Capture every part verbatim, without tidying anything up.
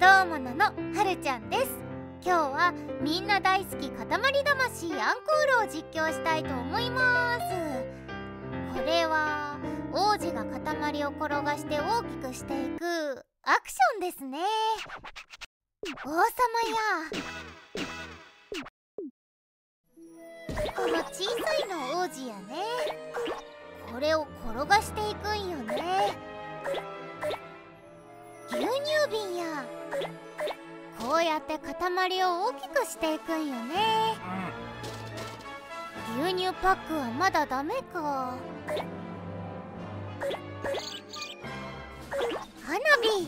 どうもののはるちゃんです。今日はみんな大好き塊魂アンコールを実況したいと思います。これは王子が塊を転がして大きくしていくアクションですね。王様やこの小さいの王子やね。これを転がしていくんよね。牛乳瓶やこうやって塊を大きくしていくんよね。牛乳パックはまだダメか。花火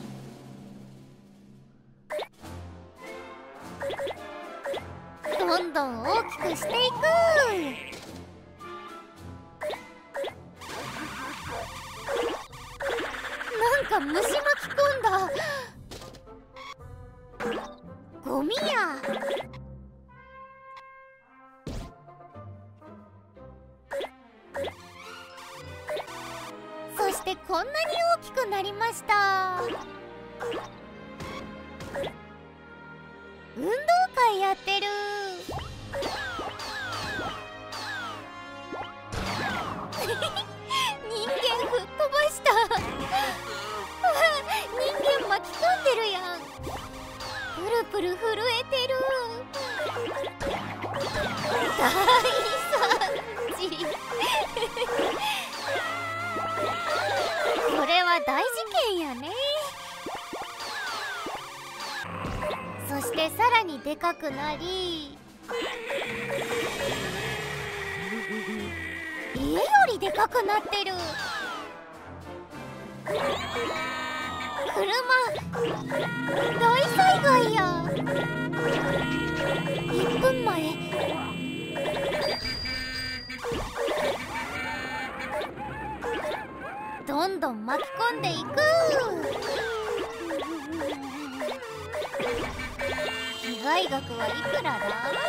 どんどん大きくしていく。なんか虫巻き込んだ。ゴミやそしてこんなに大きくなりました。運動会やってる。人間吹っ飛ばした。人間巻き込んでるやん。プルプル震えてる。大惨事。これは大事件やね。そしてさらにでかくなり、家よりでかくなってる。車大災害や。いっぷんまえどんどん巻き込んでいく。被害額はいくらだ？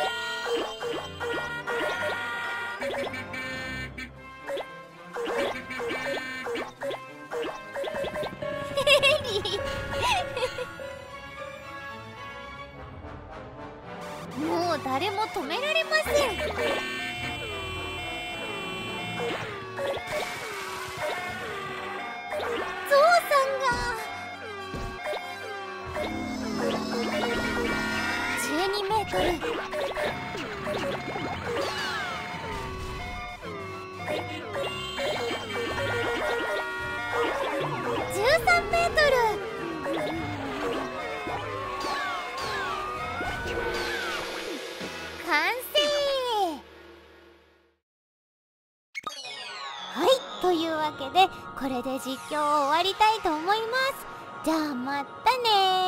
もう誰も止められません。ゾウさんがじゅうにメートル、じゅうさんメートル。完成。はい、というわけでこれで実況を終わりたいと思います。じゃあまたねー。